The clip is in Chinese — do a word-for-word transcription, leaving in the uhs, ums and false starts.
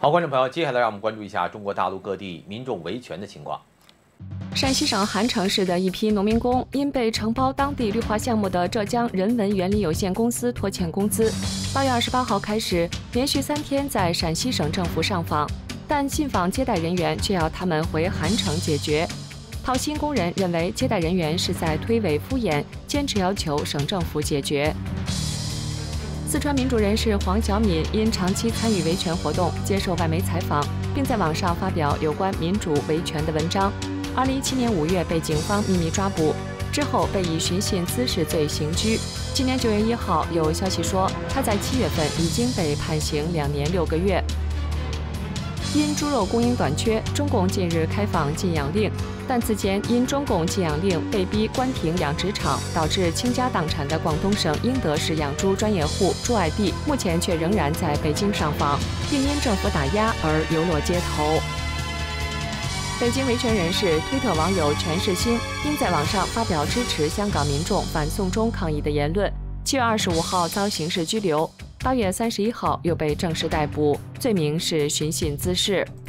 好，观众朋友，接下来让我们关注一下中国大陆各地民众维权的情况。 陕西省韩城市的一批农民工因被承包当地绿化项目的浙江人文园林有限公司拖欠工资，八月二十八号开始连续三天在陕西省政府上访，但信访接待人员却要他们回韩城解决。讨薪工人认为接待人员是在推诿敷衍，坚持要求省政府解决。四川民主人士黄晓敏因长期参与维权活动，接受外媒采访，并在网上发表有关民主维权的文章。二零一七年五月被警方秘密抓捕，之后被以寻衅滋事罪刑拘。今年九月一号，有消息说他在七月份已经被判刑两年六个月。因猪肉供应短缺，中共近日开放禁养令，但此前因中共禁养令被逼关停养殖场，导致倾家荡产的广东省英德市养猪专业户朱爱碧，目前却仍然在北京上访，并因政府打压而流落街头。北京维权人士推特网友全是心因在网上发表支持香港民众反送中抗议的言论，七月二十五号遭刑事拘留，八月三十一号又被正式逮捕，罪名是寻衅滋事。